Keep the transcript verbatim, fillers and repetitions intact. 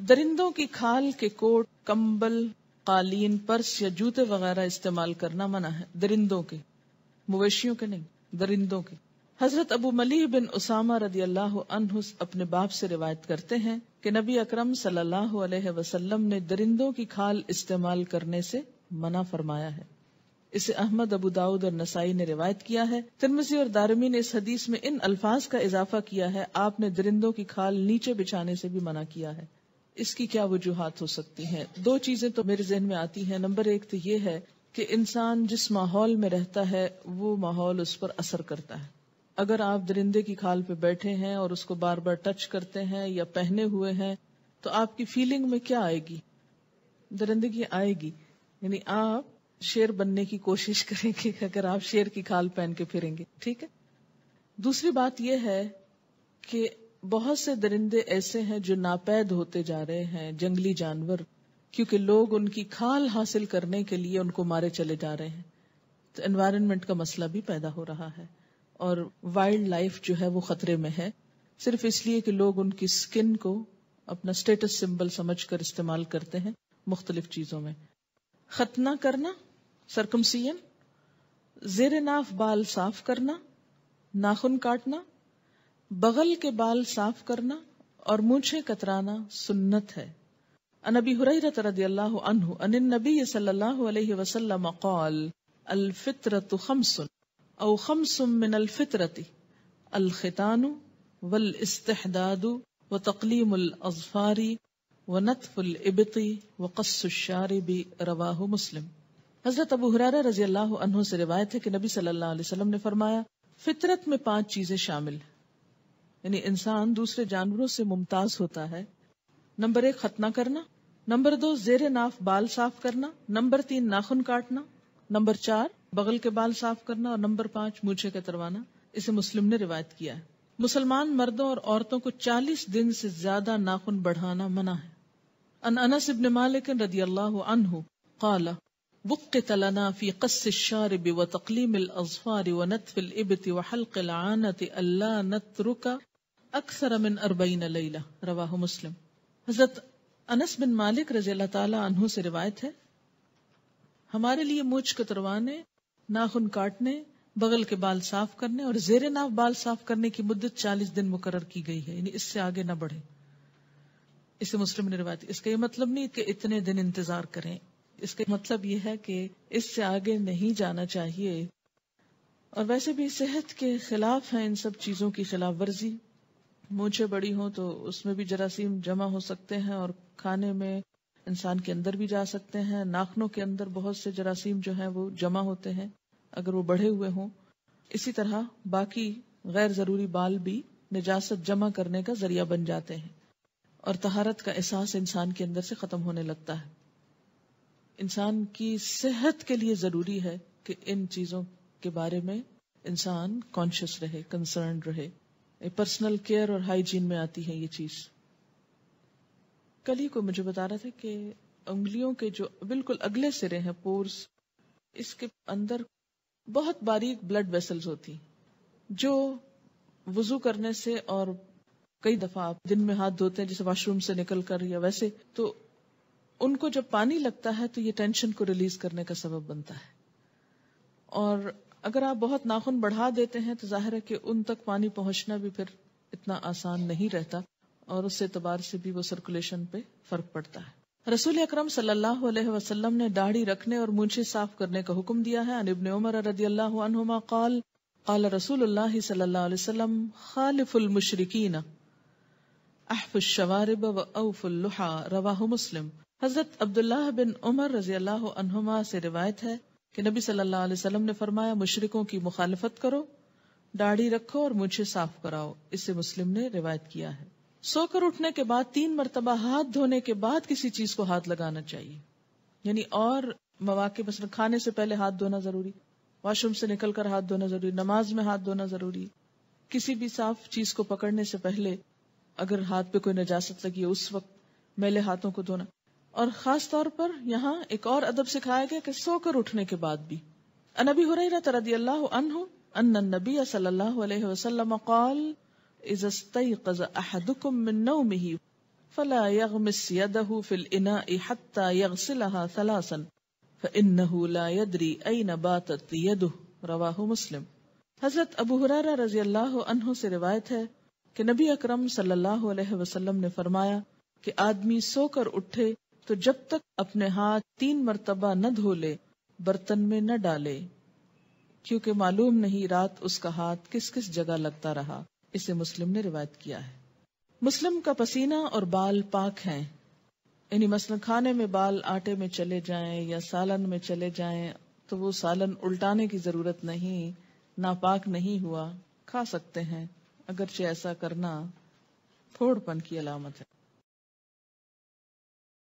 درندوں کی کھال کے کوٹ، کمبل، قالین، پرس یا جوتے وغیرہ استعمال کرنا منع ہے. درندوں کے، مویشیوں کے نہیں، درندوں کے. حضرت ابو ملیح بن اسامہ رضی اللہ عنہ اپنے باپ سے روایت کرتے ہیں کہ نبی اکرم صلی اللہ علیہ وسلم نے درندوں کی کھال استعمال کرنے سے منع فرمایا ہے. اسے احمد، ابو داؤد اور نسائی نے روایت کیا ہے. ترمذی اور دارمی نے اس حدیث میں ان الفاظ کا اضافہ کیا ہے، آپ نے درندوں کی کھال نیچے بچھانے سے بھی منع کیا ہے. اس کی کیا وجوہات ہو سکتی ہیں؟ دو چیزیں تو میرے ذہن میں آتی ہیں. نمبر ایک تو یہ ہے کہ انسان جس ماحول میں رہتا ہے وہ ماحول اس پر اثر کرتا ہے. اگر آپ درندے کی کھال پہ بیٹھے ہیں اور اس کو بار بار ٹچ کرتے ہیں یا پہنے ہوئے ہیں تو آپ کی فیلنگ میں کیا آئے گی؟ درندگی آئے گی. یعنی آپ شیر بننے کی کوشش کریں گے اگر آپ شیر کی کھال پہن کے پھریں گے. ٹھیک ہے. دوسری بات یہ ہے کہ بہت سے درندے ایسے ہیں جو ناپید ہوتے جا رہے ہیں، جنگلی جانور، کیونکہ لوگ ان کی کھال حاصل کرنے کے لیے ان کو مارے چلے جا رہے ہیں. تو انوائرنمنٹ کا مسئلہ بھی پیدا ہو رہا ہے اور وائلڈ لائف جو ہے وہ خطرے میں ہے، صرف اس لیے کہ لوگ ان کی سکن کو اپنا سٹیٹس سمبل سمجھ کر استعمال کرتے ہیں مختلف چیزوں میں. ختنہ کرنا، سرکمسیئن، زیر ناف بال صاف کرنا، ناخن کاٹنا، بغل کے بال صاف کرنا اور مونچھیں کترانا سنت ہے. عن ابی ہریرہ رضی اللہ عنہ ان النبی صلی اللہ علیہ وسلم قال الفطرۃ خمس او خمس من الفطرۃ الختان والاستحداد وتقلیم الاظفار ونتف الابط وقص الشارب. رواہ مسلم. حضرت ابو ہریرہ رضی اللہ عنہ سے روایت ہے کہ نبی صلی اللہ علیہ وسلم نے فرمایا فطرت میں پانچ چیزیں شامل ہیں، یعنی انسان دوسرے جانوروں سے ممتاز ہوتا ہے. نمبر ایک ختنہ کرنا، نمبر دو زیر ناف بال صاف کرنا، نمبر تین ناخن کاٹنا، نمبر چار بغل کے بال صاف کرنا اور نمبر پانچ مونچھیں کتروانا. اسے مسلم نے روایت کیا ہے. مسلمان مردوں اور عورتوں کو چالیس دن سے زیادہ ناخن بڑھانا منع ہے. ان انس بن مالک رضی اللہ عنہ قال وقت لنا في قص الشارب وتقليم الاظفار ونتف الابط وحلق العانة الا نترك اکثر من اربعین لیلہ. رواہ مسلم. حضرت انس بن مالک رضی اللہ تعالی عنہ سے روایت ہے ہمارے لیے مونچھ کتروانے، ناخن کاٹنے، بغل کے بال صاف کرنے اور زیر ناف بال صاف کرنے کی مدت چالیس دن مقرر کی گئی ہے، یعنی اس سے آگے نہ بڑھے. اسے مسلم نے روایت. اس کا یہ مطلب نہیں کہ اتنے دن انتظار کریں، اس کا مطلب یہ ہے کہ اس سے آگے نہیں جانا چاہیے. اور ویسے بھی صحت کے خلاف ہے ان سب چیزوں کی خلاف ورزی. مونچھیں بڑی ہوں تو اس میں بھی جراثیم جمع ہو سکتے ہیں اور کھانے میں انسان کے اندر بھی جا سکتے ہیں. ناخنوں کے اندر بہت سے جراثیم جو ہیں وہ جمع ہوتے ہیں اگر وہ بڑھے ہوئے ہوں. اسی طرح باقی غیر ضروری بال بھی نجاست جمع کرنے کا ذریعہ بن جاتے ہیں اور طہارت کا احساس انسان کے اندر سے ختم ہونے لگتا ہے. انسان کی صحت کے لیے ضروری ہے کہ ان چیزوں کے بارے میں انسان کانشیس رہے، کنسرنڈ رہے. پرسنل کیئر اور ہائیجین میں آتی ہے یہ چیز. کل ہی کو مجھے بتا رہا تھا کہ انگلیوں کے جو بالکل اگلے سرے ہیں پورس، اس کے اندر بہت باریک بلڈ ویسلز ہوتی جو وضو کرنے سے اور کئی دفعہ آپ دن میں ہاتھ دھوتے ہیں جیسے واش روم سے نکل کر یا ویسے، تو ان کو جب پانی لگتا ہے تو یہ ٹینشن کو ریلیز کرنے کا سبب بنتا ہے. اور اگر آپ بہت ناخن بڑھا دیتے ہیں تو ظاہر ہے کہ ان تک پانی پہنچنا بھی پھر اتنا آسان نہیں رہتا اور اس اعتبار سے بھی وہ سرکولیشن پہ فرق پڑتا ہے. رسول اکرم صلی اللہ علیہ وسلم نے داڑھی رکھنے اور مونچھیں صاف کرنے کا حکم دیا ہے. عن ابن عمر رضی اللہ عنہما قال قال رسول اللہ صلی اللہ علیہ وسلم خالف المشرکین احف الشوارب و اوف اللحى. رواہ مسلم. حضرت عبداللہ بن عمر رضی اللہ عنہما سے روایت ہے کہ نبی صلی اللہ علیہ وسلم نے فرمایا مشرکوں کی مخالفت کرو، داڑھی رکھو اور مونچھیں صاف کراؤ. اسے مسلم نے روایت کیا ہے. سو کر اٹھنے کے بعد تین مرتبہ ہاتھ دھونے کے بعد کسی چیز کو ہاتھ لگانا چاہیے. یعنی اور مواقع مثلا کھانے سے پہلے ہاتھ دھونا ضروری، واش روم سے نکل کر ہاتھ دھونا ضروری، نماز میں ہاتھ دھونا ضروری، کسی بھی صاف چیز کو پکڑنے سے پہلے اگر ہاتھ پہ کوئی نجاست لگی ہے اس وقت میلے ہاتھوں کو دھونا. اور خاص طور پر یہاں ایک اور ادب سکھایا گیا کہ سو کر اٹھنے کے بعد بھی. عن ابی ہریرہ رضی اللہ عنہ ان النبی صلی اللہ علیہ وسلم قال اذا استيقظ احدكم من نومه فلا يغمس يده في الإناء حتى يغسلها ثلاثا فإنه لا يدري أين باتت يده. رواہ مسلم. حضرت ابو ہریرہ رضی اللہ عنہ سے روایت ہے کہ نبی اکرم صلی اللہ علیہ وسلم نے فرمایا کہ آدمی سو کر اٹھے تو جب تک اپنے ہاتھ تین مرتبہ نہ دھو لے برتن میں نہ ڈالے، کیونکہ معلوم نہیں رات اس کا ہاتھ کس کس جگہ لگتا رہا. اسے مسلم نے روایت کیا ہے. مسلم کا پسینہ اور بال پاک ہیں، یعنی مثلا کھانے میں بال آٹے میں چلے جائیں یا سالن میں چلے جائیں تو وہ سالن الٹانے کی ضرورت نہیں، ناپاک نہیں ہوا، کھا سکتے ہیں، اگرچہ ایسا کرنا پھوڑ پن کی علامت ہے.